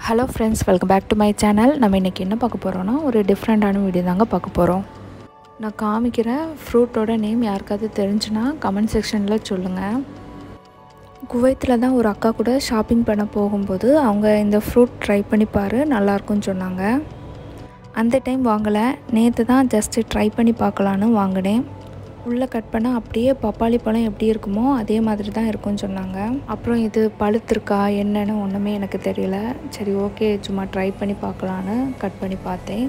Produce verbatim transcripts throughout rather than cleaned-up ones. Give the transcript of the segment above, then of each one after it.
Hello friends, welcome back to my channel. நம்ம இன்னைக்கு என்ன பார்க்க போறோம்னா ஒரு டிஃபரண்டான வீடியோ தாங்க பார்க்க போறோம். நான் காமிக்கிற ஃப்ரூட்டோட நேம் யாருக்காவது தெரிஞ்சுனா கமெண்ட் செக்ஷன்ல சொல்லுங்க. குவைத்தில் தான் ஒரு அக்கா கூட ஷாப்பிங் பண்ண போகும்போது அவங்க இந்த ஃப்ரூட் ட்ரை பண்ணி பாரு நல்லா இருக்கும்னு சொன்னாங்க. அந்த டைம் வாங்கல, நேத்து தான் ஜஸ்ட் ட்ரை பண்ணி பார்க்கலான்னு வாங்குனேன். உள்ளே கட் பண்ணால் அப்படியே பப்பாளி பழம் எப்படி இருக்குமோ அதே மாதிரி தான் இருக்கும்னு சொன்னாங்க. அப்புறம் இது பழுத்திருக்கா என்னன்னு ஒன்றுமே எனக்கு தெரியல. சரி ஓகே சும்மா ட்ரை பண்ணி பார்க்கலான்னு கட் பண்ணி பார்த்தேன்.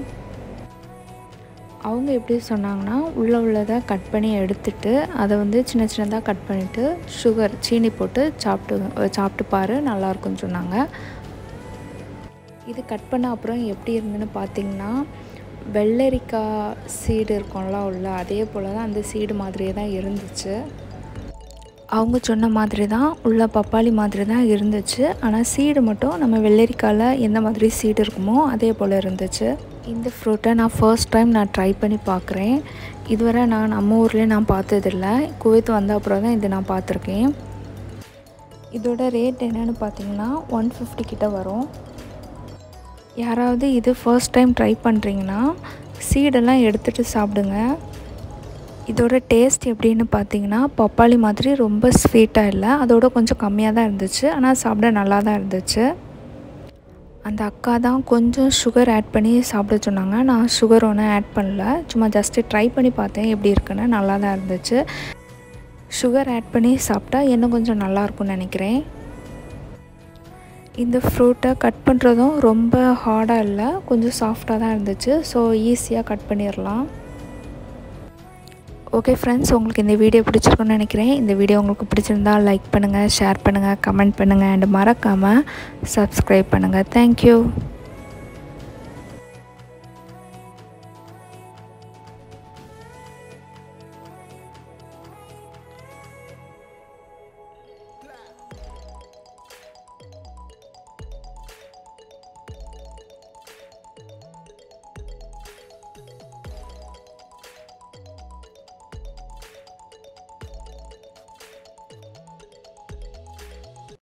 அவங்க எப்படி சொன்னாங்கன்னா உள்ளே உள்ளதை கட் பண்ணி எடுத்துட்டு அதை வந்து சின்ன சின்னதாக கட் பண்ணிவிட்டு சுகர் சீனி போட்டு சாப்பிட்டு சாப்பிட்டு பாரு நல்லாயிருக்குன்னு சொன்னாங்க. இது கட் பண்ண அப்புறம் எப்படி இருந்துன்னு பார்த்தீங்கன்னா வெள்ளரிக்காய் சீடு இருக்கும்ல உள்ள அதே போல் தான் அந்த சீடு மாதிரியே தான் இருந்துச்சு. அவங்க சொன்ன மாதிரி தான் உள்ள பப்பாளி மாதிரி தான் இருந்துச்சு. ஆனால் சீடு மட்டும் நம்ம வெள்ளரிக்காயில் எந்த மாதிரி சீடு இருக்குமோ அதே போல் இருந்துச்சு. இந்த ஃப்ரூட்டை நான் ஃபர்ஸ்ட் டைம் நான் ட்ரை பண்ணி பார்க்குறேன். இதுவரை நான் நம்ம ஊர்லேயே நான் பார்த்ததில்ல. குவைத் வந்த அப்புறம் தான் இது நான் பார்த்துருக்கேன். இதோட ரேட் என்னென்னு பார்த்தீங்கன்னா ஒன் ஃபிஃப்டி கிட்ட வரும். யாராவது இது ஃபர்ஸ்ட் டைம் ட்ரை பண்ணுறீங்கன்னா சீடெல்லாம் எடுத்துகிட்டு சாப்பிடுங்க. இதோட டேஸ்ட் எப்படின்னு பார்த்தீங்கன்னா பப்பாளி மாதிரி ரொம்ப ஸ்வீட்டாக இல்லை, அதோட கொஞ்சம் கம்மியாக தான் இருந்துச்சு. ஆனால் சாப்பிட நல்லா தான் இருந்துச்சு. அந்த அக்கா தான் கொஞ்சம் சுகர் ஆட் பண்ணி சாப்பிட சொன்னாங்க. நான் சுகர் ஒன்றும் ஆட் பண்ணல, சும்மா ஜஸ்ட்டு ட்ரை பண்ணி பார்த்தேன் எப்படி இருக்குன்னு. நல்லா தான் இருந்துச்சு. சுகர் ஆட் பண்ணி சாப்பிட்டா இன்னும் கொஞ்சம் நல்லாயிருக்கும்னு நினைக்கிறேன். இந்த ஃப்ரூட்டை கட் பண்ணுறதும் ரொம்ப ஹார்டாக இல்லை, கொஞ்சம் சாஃப்டாக தான் இருந்துச்சு. ஸோ ஈஸியாக கட் பண்ணிடலாம். ஓகே ஃப்ரெண்ட்ஸ், உங்களுக்கு இந்த வீடியோ பிடிச்சிருக்குன்னு நினைக்கிறேன். இந்த வீடியோ உங்களுக்கு பிடிச்சிருந்தா லைக் பண்ணுங்கள், ஷேர் பண்ணுங்கள், கமெண்ட் பண்ணுங்கள் அண்ட் மறக்காமல் சப்ஸ்கிரைப் பண்ணுங்கள். தேங்க்யூ.